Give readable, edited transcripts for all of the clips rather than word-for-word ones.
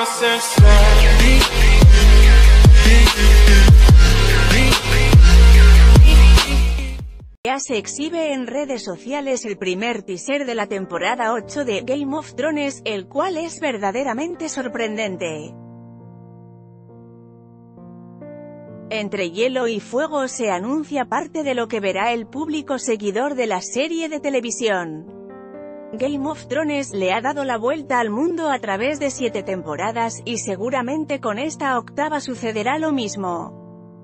Ya se exhibe en redes sociales el primer teaser de la temporada 8 de Game of Thrones, el cual es verdaderamente sorprendente. Entre hielo y fuego se anuncia parte de lo que verá el público seguidor de la serie de televisión. Game of Thrones le ha dado la vuelta al mundo a través de 7 temporadas, y seguramente con esta octava sucederá lo mismo.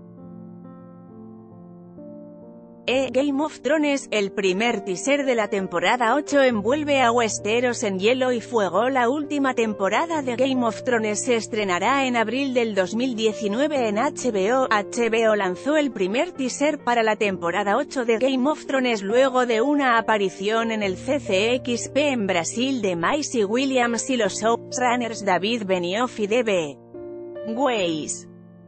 Game of Thrones, el primer teaser de la temporada 8 envuelve a Westeros en hielo y fuego. La última temporada de Game of Thrones se estrenará en abril del 2019 en HBO. HBO lanzó el primer teaser para la temporada 8 de Game of Thrones luego de una aparición en el CCXP en Brasil de Maisie Williams y los showrunners David Benioff y D.B. Weiss.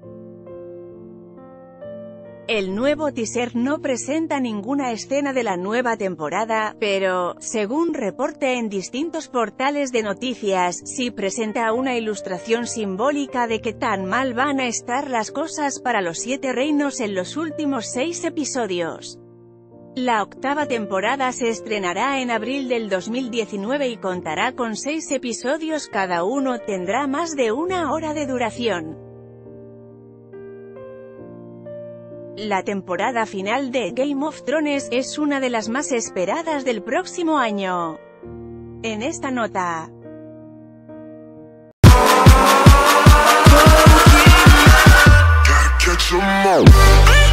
El nuevo teaser no presenta ninguna escena de la nueva temporada, pero, según reporte en distintos portales de noticias, sí presenta una ilustración simbólica de qué tan mal van a estar las cosas para los 7 reinos en los últimos 6 episodios. La octava temporada se estrenará en abril del 2019 y contará con 6 episodios cada uno, tendrá más de 1 hora de duración. La temporada final de Game of Thrones es una de las más esperadas del próximo año. En esta nota. Gotta catch 'em all.